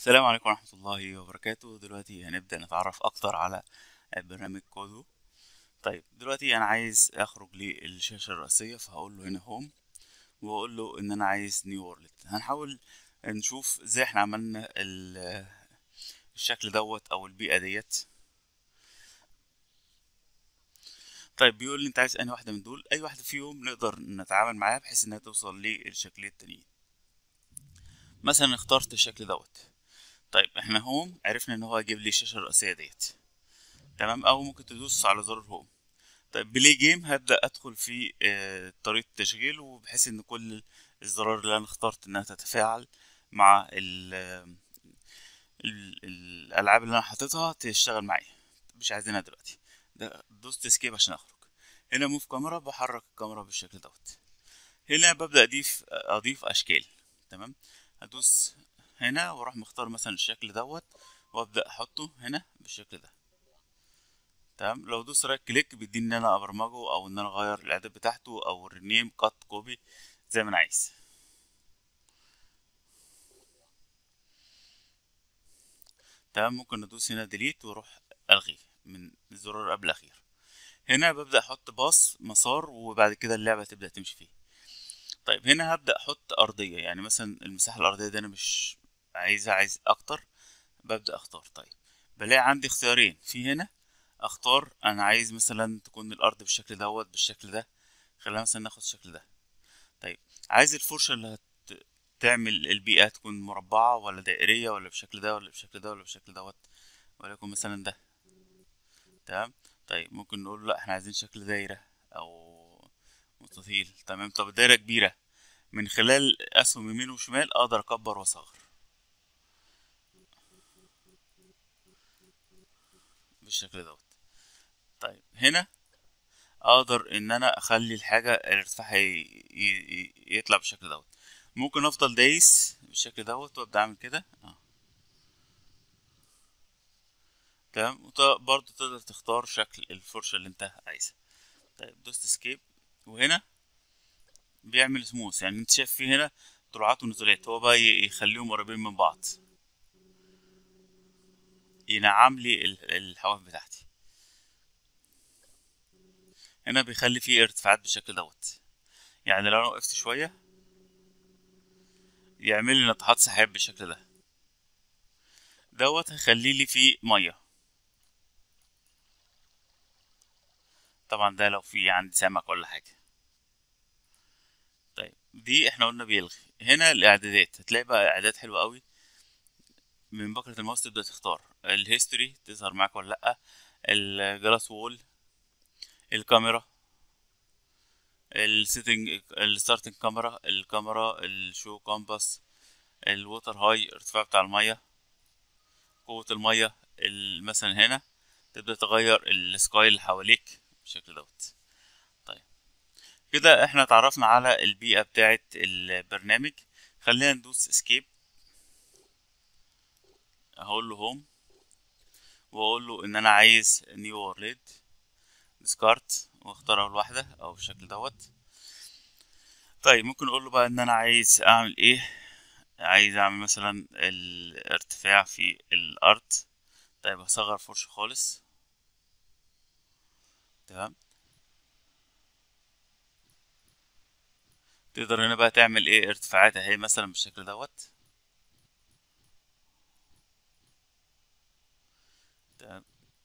السلام عليكم ورحمة الله وبركاته. دلوقتي هنبدأ نتعرف أكتر على برنامج كودو. طيب دلوقتي أنا عايز أخرج للشاشة الرئيسية، فهقول له هنا هوم، وأقول له إن أنا عايز نيو وورلد. هنحاول نشوف إزاي إحنا عملنا الشكل دوت أو البيئة ديت. طيب بيقول لي أنت عايز أنهي واحدة من دول، أي واحدة فيهم نقدر نتعامل معاها بحيث إنها توصل للشكلين التانيين. مثلا اخترت الشكل دوت. طيب احنا هوم، عرفنا ان هو هيجيب لي الشاشة الرئيسية ديت، تمام. او ممكن تدوس على زر هوم. طيب بلاي جيم، هبدأ أدخل في طريقة تشغيل، وبحيث إن كل الزرار اللي أنا اخترت إنها تتفاعل مع الألعاب اللي أنا حاططها تشتغل معايا. مش عايزينها دلوقتي. دوست اسكيب عشان أخرج. هنا موف كاميرا، بحرك الكاميرا بالشكل دوت. هنا ببدأ أضيف أشكال، تمام. هدوس هنا وأروح مختار مثلا الشكل دوت، وأبدأ أحطه هنا بالشكل ده، تمام. لو دوس رايت كليك بيديني ان انا ابرمجه او ان انا اغير الاعداد بتاعته او الرينيم كات كوبي زي ما انا عايز. تمام. ممكن ندوس هنا ديليت واروح الغي من الزرار قبل الاخير. هنا ببدا احط باص مسار، وبعد كده اللعبه تبدا تمشي فيه. طيب هنا هبدا احط ارضيه، يعني مثلا المساحه الارضيه دي انا مش عايزها، عايز اكتر. ببدا اختار. طيب بلاقي عندي اختيارين في هنا. اختار انا عايز مثلا تكون الارض بالشكل دوت بالشكل ده. خلينا مثلا ناخد الشكل ده. طيب عايز الفرشة اللي هتعمل البيئة تكون مربعة ولا دائرية ولا بالشكل ده ولا بالشكل ده ولا بالشكل دوت، وليكن مثلا ده، تمام. طيب ممكن نقول لا احنا عايزين شكل دايرة او مستطيل، تمام. طب الدايرة كبيرة، من خلال اسهم يمين وشمال اقدر اكبر واصغر بالشكل دوت. طيب هنا اقدر ان انا اخلي الحاجة ارتفاعها يطلع بالشكل دوت. ممكن افضل دايس بالشكل دوت وابدا اعمل كده تمام. برضه تقدر تختار شكل الفرشة اللي انت عايزها. طيب دوست اسكيب، وهنا بيعمل سموث، يعني انت شايف فيه هنا طلوعات ونزولات، هو بقى يخليهم قريبين من بعض، ينعم لي الحواف بتاعتي. هنا بيخلي فيه ارتفاعات بالشكل دوت، يعني لو انا وقفت شوية يعمل لي ناطحات سحاب بالشكل ده. دوت هيخلي لي فيه مية. طبعا ده لو في عندي سمك ولا حاجة. طيب دي احنا قلنا بيلغي. هنا الاعدادات، هتلاقي بقى اعداد حلوة قوي. من بكرة الماوس تبدأ تختار الهيستوري تظهر معاك ولا لأ، الجلاس وول، الكاميرا، السيتنج، الستارتنج كاميرا، الكاميرا، الشو كومباس، الووتر هاي ارتفاع بتاع المية، قوة المية. مثلا هنا تبدأ تغير السكاي اللي حواليك بالشكل دوت. طيب كده احنا اتعرفنا على البيئة بتاعة البرنامج. خلينا ندوس اسكيب. هقول له هوم، واقول له ان انا عايز نيو وورلد، ديسكارت، واختار اول واحدة او بالشكل دوت. طيب ممكن اقول له بقى ان انا عايز اعمل ايه. عايز اعمل مثلا الارتفاع في الارض. طيب هصغر فرشة خالص، تمام. تقدر هنا بقى تعمل ايه ارتفاعات اهي مثلا بالشكل دوت، تمام.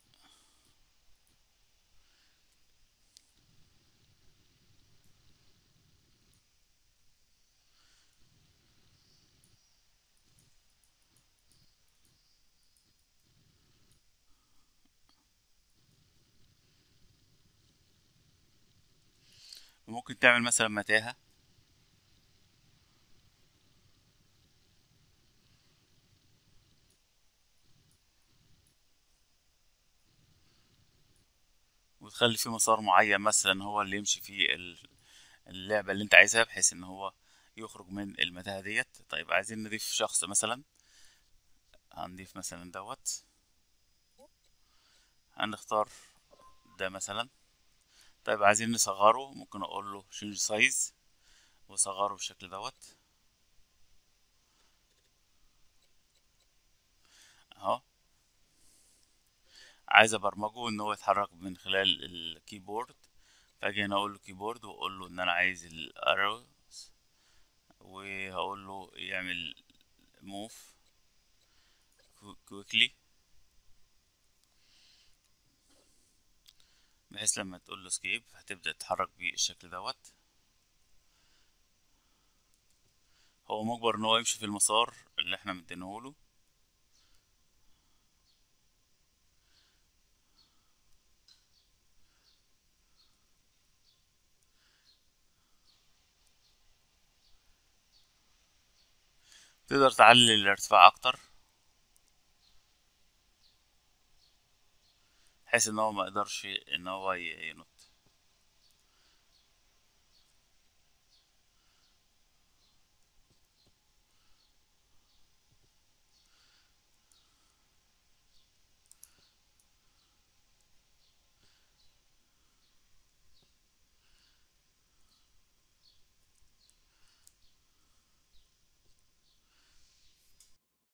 وممكن تعمل مثلا متاهة. وتخلي فيه مسار معين مثلا هو اللي يمشي فيه اللعبة اللي انت عايزها، بحيث ان هو يخرج من المتاهة ديت. طيب عايزين نضيف شخص مثلا، هنضيف مثلا دوت. هنختار ده مثلا. طيب عايزين نصغره، ممكن اقول له change size وصغره بالشكل دوت. عايز ابرمجه ان هو يتحرك من خلال الكيبورد، فاجي هنا اقول له كيبورد واقول له ان انا عايز الارrows، وهقول له يعمل موف كويكلي، بحيث لما تقول له اسكيب هتبدأ تتحرك بالشكل دوت. هو مجبر ان هو يمشي في المسار اللي احنا مدينهوله. تقدر تعلي الارتفاع اكتر بحيث ان هو ما يقدرش ان هو ينط.